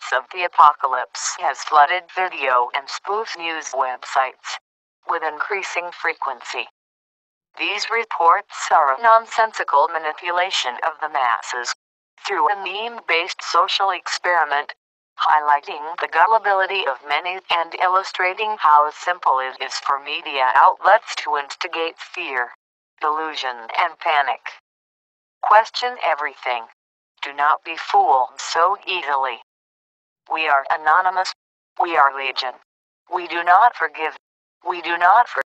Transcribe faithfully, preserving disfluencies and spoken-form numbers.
threats of the apocalypse has flooded video and spoof news websites with increasing frequency. These reports are a nonsensical manipulation of the masses through a meme-based social experiment, highlighting the gullibility of many and illustrating how simple it is for media outlets to instigate fear, delusion, and panic. Question everything. Do not be fooled so easily. We are anonymous. We are legion. We do not forgive. We do not forgive.